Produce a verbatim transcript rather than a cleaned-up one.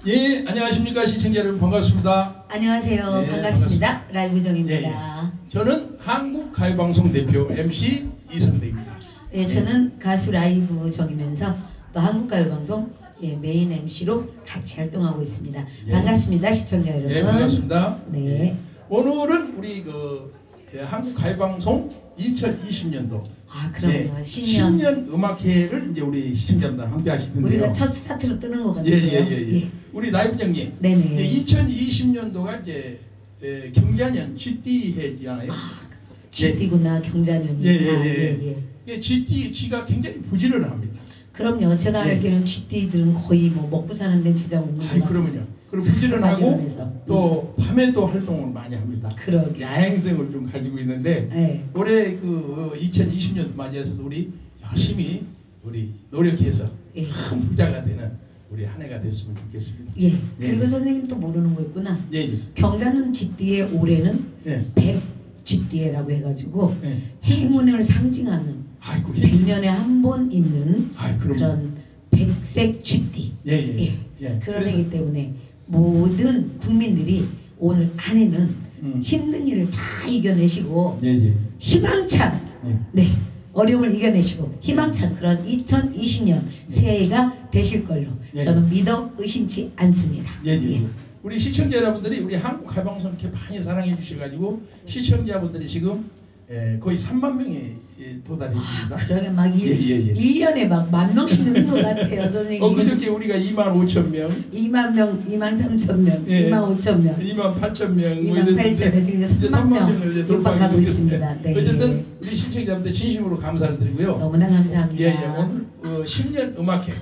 예, 안녕하십니까 시청자 여러분, 반갑습니다. 안녕하세요. 예, 반갑습니다. 라이브 정입니다. 예, 예. 저는 한국가요방송 대표 엠씨 이성대입니다. 예, 저는 가수 라이브 정이면서 또 한국가요방송 예, 메인 엠씨로 같이 활동하고 있습니다. 예. 반갑습니다, 시청자 여러분. 예, 반갑습니다. 네. 예. 오늘은 우리 그 예, 한국가요방송 이천이십 년도 아, 그럼요. 예, 신년. 신년 음악회를 이제 우리 시청자분들 함께 하실 텐데요. 우리가 첫 스타트로 뜨는 것 예, 같은데요. 예, 예, 예. 우리 라이브장님. 네네. 예, 이천이십 년도가 이제 예, 경자년 쥐띠 해지잖아요. 아, 쥐띠구나, 경자년이. 예, 예, 아, 예. 예, 예. 예, 쥐띠 쥐가 굉장히 부지런합니다. 그럼요. 제가 예. 알기로는 쥐띠들은 거의 뭐 먹고 사는 데는 진짜 없는 것 아이, 같아요. 그러면요. 그리고 부지런하고 부지런해서. 또 밤에도 활동을 많이 합니다. 그러게. 야행성을 좀 가지고 있는데 예. 올해 그 이천이십 년 맞이해서 우리 열심히 우리 노력해서 예. 큰 부자가 되는 우리 한 해가 됐으면 좋겠습니다. 예. 그리고 예. 선생님 또 모르는 거 있구나. 예, 예. 경자는 쥐띠의 올해는 예. 백 쥐띠라고 해가지고 예. 행운을 상징하는 아이고, 백 년에 한 번 있는 아이, 그럼. 그런 백색 쥐띠. 예, 예. 예. 예. 그런 그래서- 애기 때문에 모든 국민들이 오늘 한 해는 음. 힘든 일을 다 이겨내시고 예, 예. 희망찬 예. 네 어려움을 이겨내시고 희망찬 그런 이천이십 년 새해가 되실 걸로 예. 저는 믿어 의심치 않습니다. 예, 예. 우리 시청자 여러분들이 우리 한국 가요방송 이렇게 많이 사랑해 주셔가지고 시청자분들이 지금 예, 거의 삼만 명에 예, 도달했습니다. 그러게 막 일, 예, 예, 예. 일 년에 막 만 명씩 느는 것 같아요, 선생님. 어, 그저께 우리가 이만 오천 명, 이만 명, 이만 삼천 명, 예. 이만 오천 명, 이만 팔천 명, 이만 팔천 명, 지금 이제 삼만 명 명을 이제 육박하고 돌파하게 있습니다. 네. 어쨌든 우리 시청자분들 진심으로 감사를 드리고요. 너무나 감사합니다. 예, 예. 오늘 어, 신년 음악회